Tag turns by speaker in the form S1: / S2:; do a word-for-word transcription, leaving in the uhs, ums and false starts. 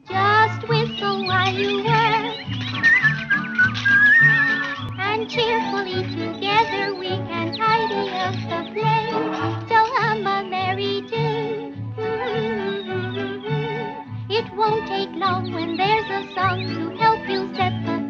S1: Just whistle while you work, and cheerfully together we can tidy up the place. So hum a merry tune. It won't take long when there's a song to help you set the